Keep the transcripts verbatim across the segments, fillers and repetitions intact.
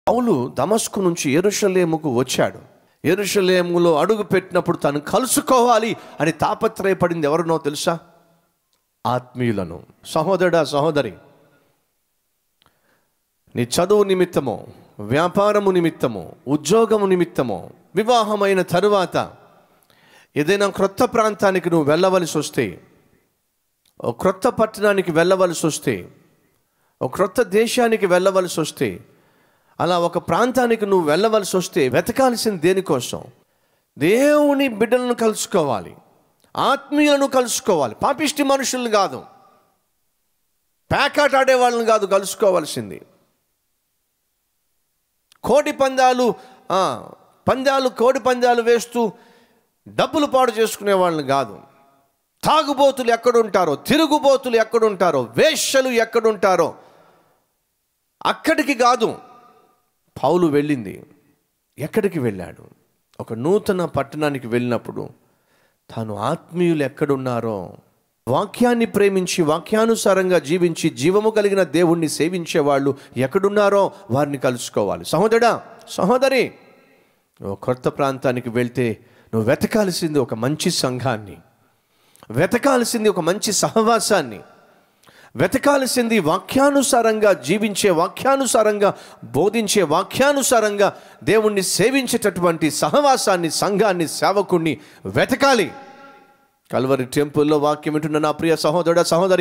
పౌలు దమస్కు నుంచి యెరూషలేముకు వచ్చాడు. యెరూషలేములో అడుగు పెట్టినప్పుడు తను కలుసుకోవాలి అని తాపత్రయపడింది ఎవరినో తెలుసా? ఆత్మీయులను. సహోదరుడా, సహోదరి, నీ చదువు నిమిత్తమో, వ్యాపారము నిమిత్తమో, ఉద్యోగము నిమిత్తమో, వివాహమైన తరువాత ఏదైనా క్రొత్త ప్రాంతానికి నువ్వు వెళ్ళవలసి వస్తే, ఓ క్రొత్త పట్టణానికి వెళ్ళవలసి వస్తే, ఓ క్రొత్త దేశానికి వెళ్ళవలసి వస్తే, అలా ఒక ప్రాంతానికి నువ్వు వెళ్ళవలసి వస్తే వెతకాల్సింది దేనికోసం? దేవుని బిడ్డలను కలుసుకోవాలి, ఆత్మీయులను కలుసుకోవాలి. పాపిష్టి మనుషులను కాదు, ప్యాకాట్ ఆడే వాళ్ళని కాదు కలుసుకోవాల్సింది. కోడి పందాలు పందాలు కోడి పందాలు వేస్తూ డబ్బులు పాడు చేసుకునే వాళ్ళని కాదు. తాగుబోతులు ఎక్కడుంటారో, తిరుగుబోతులు ఎక్కడుంటారో, వేశ్యలు ఎక్కడుంటారో అక్కడికి కాదు పౌలు వెళ్ళింది. ఎక్కడికి వెళ్ళాడు? ఒక నూతన పట్టణానికి వెళ్ళినప్పుడు తాను ఆత్మీయులు ఎక్కడున్నారో, వాక్యాన్ని ప్రేమించి వాక్యానుసారంగా జీవించి జీవము కలిగిన దేవుణ్ణి సేవించే వాళ్ళు ఎక్కడున్నారో వారిని కలుసుకోవాలి. సహోదరుడా, సహోదరి, నువ్వు కొత్త ప్రాంతానికి వెళ్తే నువ్వు వెతకాల్సింది ఒక మంచి సంఘాన్ని, వెతకాల్సింది ఒక మంచి సహవాసాన్ని, వెతకాల్సింది వాక్యానుసారంగా జీవించే, వాక్యానుసారంగా బోధించే, వాక్యానుసారంగా దేవుణ్ణి సేవించేటటువంటి సహవాసాన్ని, సంఘాన్ని, సేవకుణ్ణి వెతకాలి. కల్వరి టెంపుల్లో వాక్యం వింటున్న నా ప్రియ సహోదరుడా, సహోదరి,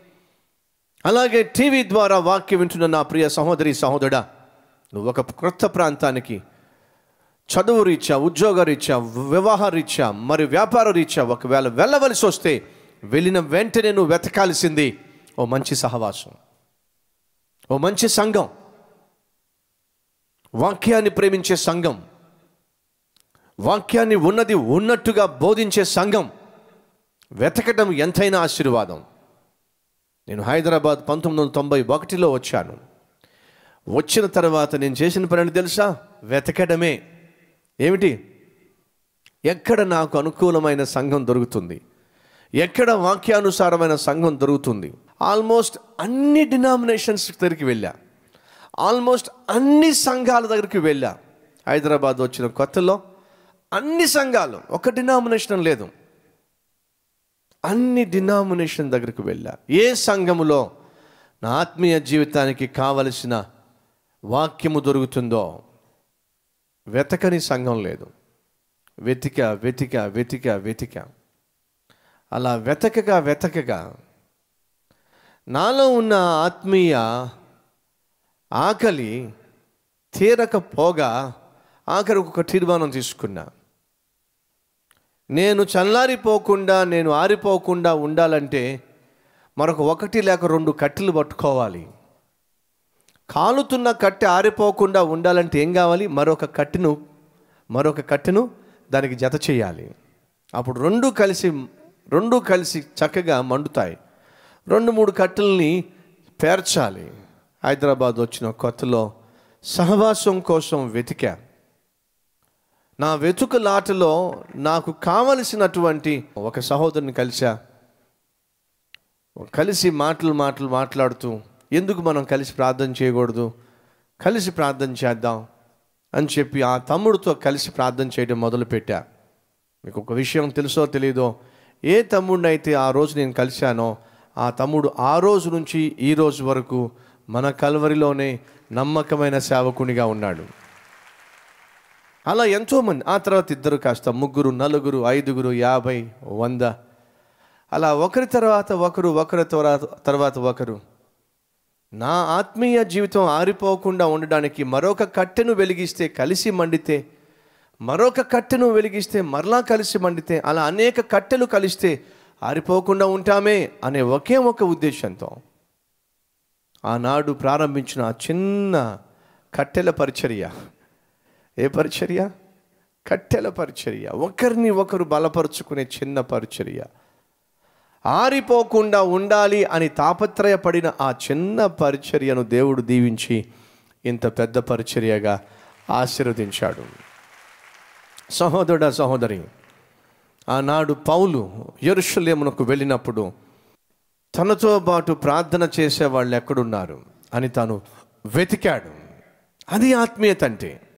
అలాగే టీవీ ద్వారా వాక్యం వింటున్న నా ప్రియ సహోదరి, సహోదరుడా, నువ్వు ఒక క్రొత్త ప్రాంతానికి చదువు రీత్యా, ఉద్యోగ రీత్యా, వివాహ రీత్యా, మరి వ్యాపార రీత్యా ఒకవేళ వెళ్ళవలసి వస్తే వెళ్ళిన వెంటనే నువ్వు వెతకాల్సింది ఓ మంచి సహవాసం, ఓ మంచి సంఘం, వాక్యాన్ని ప్రేమించే సంఘం, వాక్యాన్ని ఉన్నది ఉన్నట్టుగా బోధించే సంఘం. వెతకడం ఎంతైనా ఆశీర్వాదం. నేను హైదరాబాద్ పంతొమ్మిది వందల తొంభై ఒకటిలో వచ్చాను. వచ్చిన తర్వాత నేను చేసిన పని తెలుసా? వెతకడమే. ఏమిటి? ఎక్కడ నాకు అనుకూలమైన సంఘం దొరుకుతుంది, ఎక్కడ వాక్యానుసారమైన సంఘం దొరుకుతుంది. ఆల్మోస్ట్ అన్ని డినామినేషన్స్ దగ్గరికి వెళ్ళా, ఆల్మోస్ట్ అన్ని సంఘాల దగ్గరికి వెళ్ళా. హైదరాబాద్ వచ్చిన కొత్తలో అన్ని సంఘాలు, ఒక డినామినేషన్ లేదు, అన్ని డినామినేషన్ దగ్గరికి వెళ్ళా. ఏ సంఘములో నా ఆత్మీయ జీవితానికి కావలసిన వాక్యము దొరుకుతుందో వెతకని సంఘం లేదు. వెతిక వెతిక వెతిక వెతిక అలా వెతకగా వెతకగా నాలో ఉన్న ఆత్మీయ ఆకలి తీరకపోగా ఆఖరికి ఒక తీర్మానం తీసుకున్నా. నేను చల్లారిపోకుండా, నేను ఆరిపోకుండా ఉండాలంటే మరొక ఒకటి లేక రెండు కట్టెలు పట్టుకోవాలి. కాలుతున్న కట్టె ఆరిపోకుండా ఉండాలంటే ఏం కావాలి? మరొక కట్టెను మరొక కట్టెను దానికి జత చేయాలి. అప్పుడు రెండు కలిసి రెండు కలిసి చక్కగా మండుతాయి. రెండు మూడు కట్టెల్ని పేర్చాలి. హైదరాబాద్ వచ్చిన కొత్తలో సహవాసం కోసం వెతికా. నా వెతుకులాటలో నాకు కావలసినటువంటి ఒక సహోదరుని కలిసా. కలిసి మాటలు మాటలు మాట్లాడుతూ, ఎందుకు మనం కలిసి ప్రార్థన చేయకూడదు, కలిసి ప్రార్థన చేద్దాం అని చెప్పి ఆ తమ్ముడితో కలిసి ప్రార్థన చేయడం మొదలుపెట్టా. మీకు ఒక విషయం తెలుసో తెలీదో, ఏ తమ్ముడినైతే ఆ రోజు నేను కలిశానో ఆ తమ్ముడు ఆ రోజు నుంచి ఈ రోజు వరకు మన కల్వరిలోనే నమ్మకమైన సేవకునిగా ఉన్నాడు. అలా ఎంతోమంది, ఆ తర్వాత ఇద్దరు, కాస్త ముగ్గురు, నలుగురు, ఐదుగురు, యాభై, వంద, అలా ఒకరి తర్వాత ఒకరు, ఒకరి తర్వాత ఒకరు. నా ఆత్మీయ జీవితం ఆరిపోకుండా ఉండడానికి మరొక కట్టెను వెలిగిస్తే కలిసి మండితే, మరొక కట్టెను వెలిగిస్తే మరలా కలిసి మండితే, అలా అనేక కట్టెలు కలిస్తే ఆరిపోకుండా ఉంటామే అనే ఒకే ఒక ఉద్దేశంతో ఆనాడు ప్రారంభించిన ఆ చిన్న కట్టెల పరిచర్య. ఏ పరిచర్య? కట్టెల పరిచర్య. ఒకరిని ఒకరు బలపరుచుకునే చిన్న పరిచర్య. ఆరిపోకుండా ఉండాలి అని తాపత్రయపడిన ఆ చిన్న పరిచర్యను దేవుడు దీవించి ఇంత పెద్ద పరిచర్యగా ఆశీర్వదించాడు. సహోదరుడా, సహోదరి, ఆనాడు పౌలు యెరూషలేమునకు వెళ్ళినప్పుడు తనతో పాటు ప్రార్థన చేసే వాళ్ళు ఎక్కడున్నారు అని తాను వెతికాడు. అది ఆత్మీయత అంటే.